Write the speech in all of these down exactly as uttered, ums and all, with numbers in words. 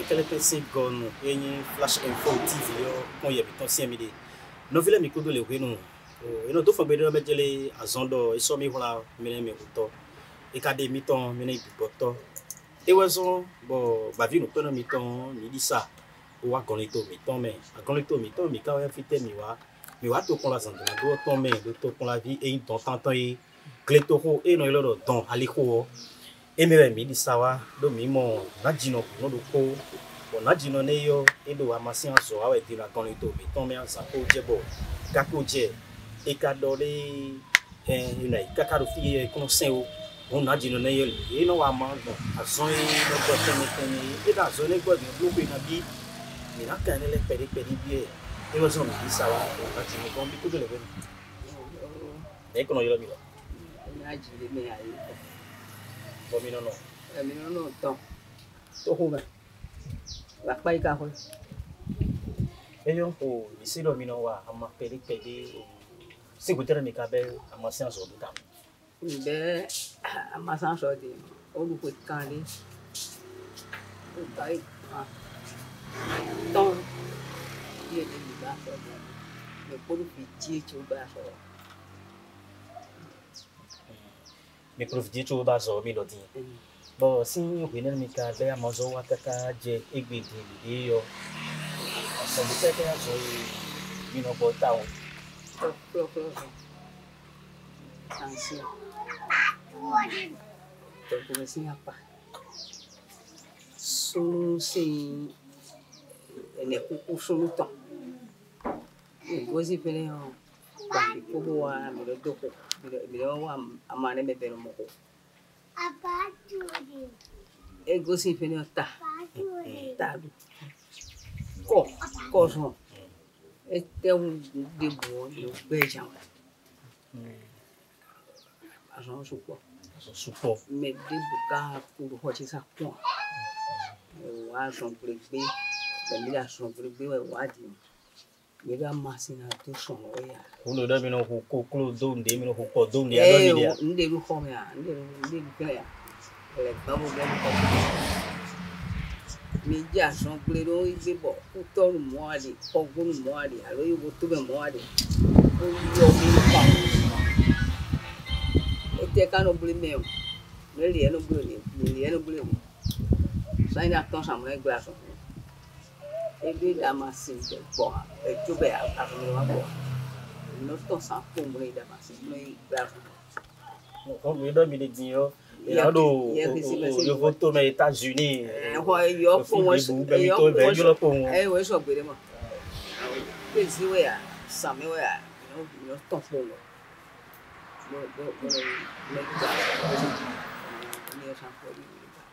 quelle était ces gonnes et une flash info T V quand il y avait ton C M D. Nous voulons micro de l'eau. Et nous devons faire des choses à Zondo et sommes voilà, mais mais autant. Et qu'à des mitons, mais n'importe. Et oiseau, bon, bah, vie nous peut nous mitons, ni dit ça. Ou à gonito mitons, mais à gonito mitons, mais quand on fait tes miwa, mais wa to qu'on la zande, la doit tomber, de to qu'on la vie et une ton tant et clétoro et non il a don aliko. Et mais mi dit ça wa, do mi mon nadino no do ko, bon nadino ne yo et do amasi en so awe di la gonito mitons mais en sa ko jebo, kako je, et kadore, eh, you know, kakaro fi qu'on sait on a dit non yel et non wa ma a son no ko tene tene e da zone ko di lu ko na bi mi na kan le peri peri bi e wa so mi sa wa a ti ko bi ko de le ben e ko no yelo mi lo na ji le me ai bo mi no no e mi no no to to ho ba la pa ka ho e yo o mi si lo mi no wa a ma peri peri si ko tere mi ka be a ma si an so do ta be amasan so de oluko kan le o tai ah ton ye de mi ba so de me polu fi ti ti o ba so me profiti tu ba so mi lo di bo si we na mi ka be a ma so wa ka ka je egbe di di yo so bi te ke so mi no bo ta o pro pro pro ansia então comecei a pá solo sem ele cucu solo tão e gozi pele o ba ki pobo wa me do doko me do wa amane me pelo moko abatu e gozi pele o ta ta ko ko so e te un de bo de beijão a gente supo supo me de bucar por hoje essa com eu acho que bem da minha acho que bem eu acho me dá mais na do som olha o lo da mi no ko ko do nde mi no ko do nde ya do mi dia nde lu ko me a nde nde que ya ele vamos ver ko me já acho que ele não ibe bo o todo moade o gunu moade alo eu boto bem moade o eu me pa te cano buli meu no ele no buli ele no buli sai na ton sa mulher glaço ele dá massim de boa é tu be a a no boa no ton sa com mulher dá massim mulher glaço on me do mi de dinho e lá do eu vou tomar États-Unis é eu com o eu é eu só bem mano esse we a same we a no no ton for no no no no ni san por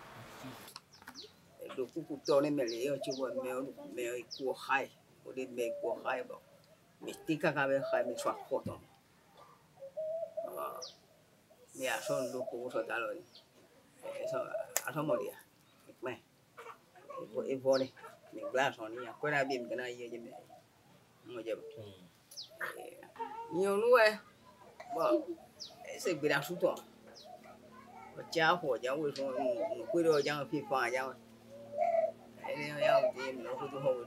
e do ku ku to ne me le yo chi wa me me ku hai o de me ku hai ba me tika ka be hai me swa ko to mi a son lo ku so ta lo eso a so mo dia me e vole me glass on ya ko na bi me na ye je me mo je ni o nu e ba ese gbera suto o ja ho ja wo so no ku ro ja fi fa ja ele ya o de no ko to ho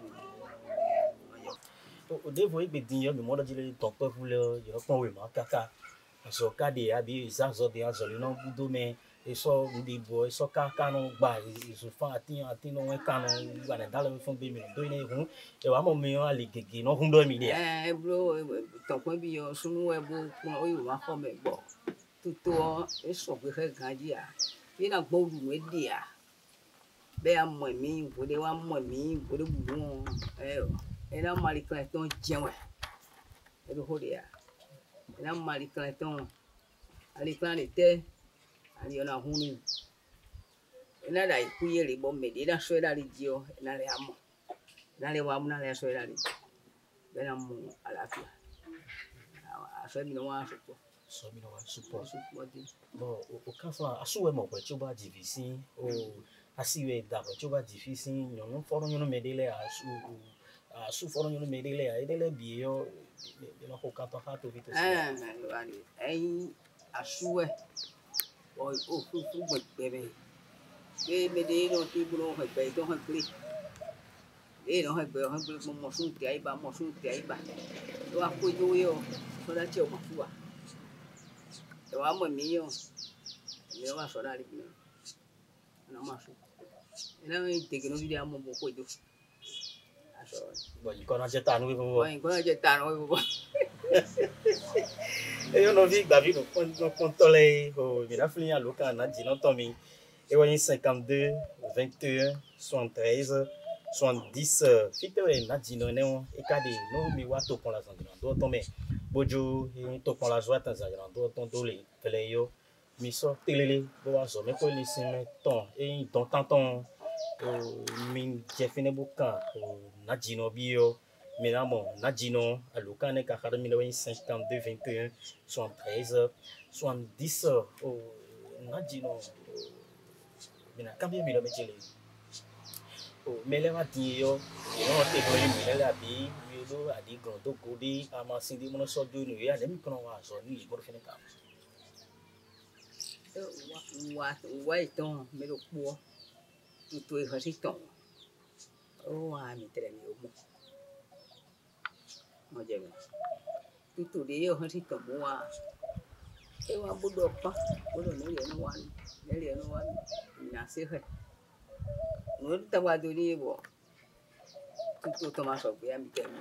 o devo egbe dinho mi mo da jile ton pe fu le yo pon we ma kaka so ka de abi za zo de azo le no budo me e so ndi bo e so ka ka no gba e so fa atin atin no we ka no gba na dalo fun be mi do ni hun e wa mo mi o ale gege no hun do mi dia eh bro ton pe bi yo sunu e bo o yo ma ko me gbo tuto e so pe ke gan ji a bi na gbo lu we dia be a mo mi wo de wa mo mi wo de bu eh e na mari kan ton jeun e do ho dia e na mari kan ton ali kan le te ali ona hunu e na dai ku ye le bo me de na so da li jio e na le amo na le wa na le so da li be na mo alafia a so mi no wa so so mi no wa support support bon o kan so asu we mo pe ti o ba difficile o asiwe da pe ti o ba difficile yo no foro yo no me de le asu asu foro yo no me de le a de le bi yo de no ko ka to ha to vito eh ai asu we o o fu fu bo bebe cái bên đấy nó tuy bùn hơi bể tôi hơi bự đấy nó hơi bể hơi bự một một sung trái ba một sung trái ba tôi ăn quay vui yo tôi đã chiều mặc vui à tôi ăn mình miêu nếu mà số đó đi nó mà sung nó thì cái nó đi ăn một bộ quay vui Bon, con non c'è tanto con voi con c'è tanto voi e io non vi da vi con con tole o mi da fini a Luca na di non tomi e wani cinquante-deux vingt et un soixante-treize soixante-dix fite we na di no ne o e ka de no mi wa to pon la san do to me bojo e to pon la joie tan za do ton do le pele yo mi so telele bo wa so me ko li sin me ton e ton tan ton min jefine buka na di no bio Minamo, Nadino, à Lucane, Kahara, mille cinquante-deux, vingt et un, soixante-treize, soixante-dix, au Nadino, Mina, combien mille mètres? Oh, mais les matins, ils ont été venus, mais la vie, ils ont dit que tout côté, à ma sindi, mon sort de nuit, à demi qu'on va sur nuit, pour finir comme. Wa wa ton, mais le bois, tout est resistant. Oh, ah, mais très bien. Mà giờ cái tụi đi ở hết cả mua cái hoa bút đột pa bút đột nó liền nó ăn nó liền nó ăn nhà xí hết nó tao qua tụi đi bộ tụi tụi tao mà sống với em bị kẹt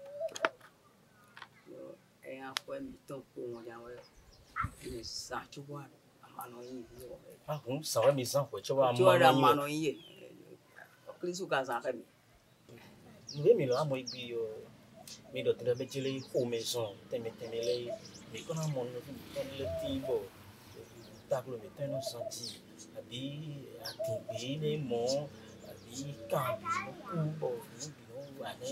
rồi em quen bị tông cùng nhau rồi mình xả chú qua mà nói gì rồi à cũng sáu mươi sáu của châu Á mà nói gì cái số cả giá cái người mình là mấy bị mi do tre becele ho maison teme temele mi kona mon ton le tibo tablo mi teno santi abi atibi ne mo abi ka ku bo no ane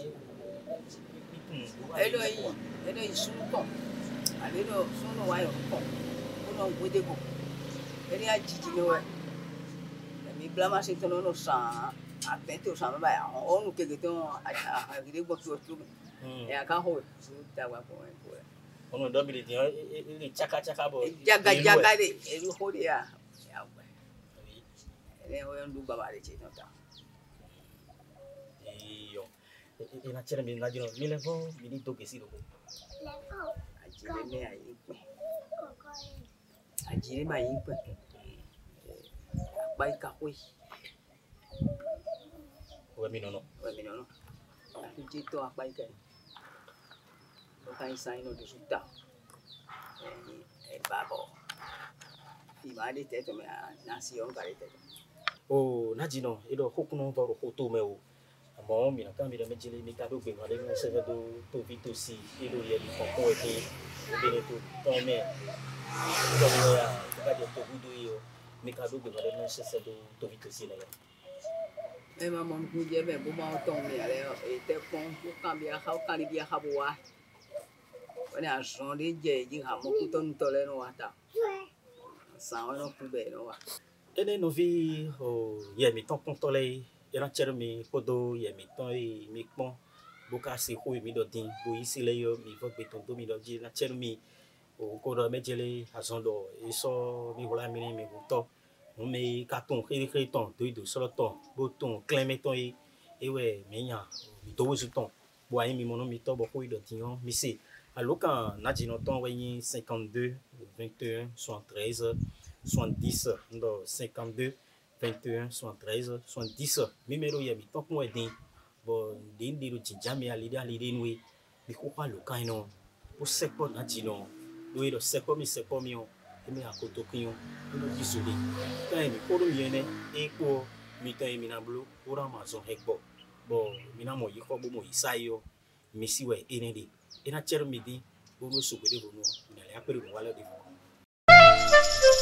ấy đây ấy đây xuống cổng à đấy đâu xuống nó ngoài cổng nó ngồi đây cổng cái này chỉ chỉ thôi mi blama sẽ cho nó nó sa à bé tiêu sa mà ông cái cái đó à cái đấy bớt bớt ya ka ho ta wa ko ko ono do bi di e chaka chaka bo jaga jaga de e lu ho dia ya ba e ho yan du ba ba de che no ta iyo e na chere mi na jino mi le vo mi di to ke si do ko a ji le me ai pe a ji le ma yi pe ba ka ko wa mi no no wa mi no no a ji to a ba ka cái sai nó được sụt tao, em bà bỏ, thì bà đi tới tụi mày nasi ông cái đấy. Oh, na jino, itu hukuno baru hutu meu. Amo mina kami da mejili mi kadu be ngade na se do to vitu si itu ya di poko eti bene tu tome. Ko ya, ka de to budu yo. Mi kadu be ngade na se do to vitu si na ya. Em mà mong cứ dễ về bố mau tông mẹ đấy, ấy té phong bố cam bia khao cam bia khao bùa. Cái này xong đi về nhưng họ một cái tôn tôi lên nó ta, sao nó cũng về nó à. Ene no vi o ye mi ton pon tole, era chere mi podo ye mi ton e mi pon. Boka si hui mi do din, bo isi le yo mi vo beton do mi do ji na chere mi o ko do mejele azondo e so mi hola mi mi to. Mo me carton khiri khiri ton do do solo ton, bo ton cleme ton e e we mi nya mi do zo ton. Bo ai mi mono mi to bo hui do din mi si. Alors quand Nadine entend cinquante-deux, vingt et un, soixante-treize, soixante-dix, cinquante-deux, vingt et un, soixante-treize, soixante-dix, numéro yami tant qu'on est din, bon din di lu jamais à l'idée à l'idée nous, mais quoi le cas non, pour ce qu'on a dit non, nous le c'est comme c'est comme yo, et mais à côté qu'on, nous le désolé, quand il pour le bien et pour mitan et minablo pour Amazon hekbo, bon minamo yiko bo mo isayo, mais si ouais enedi. Ina cher midi, bono sugode bono, nale apere wala de.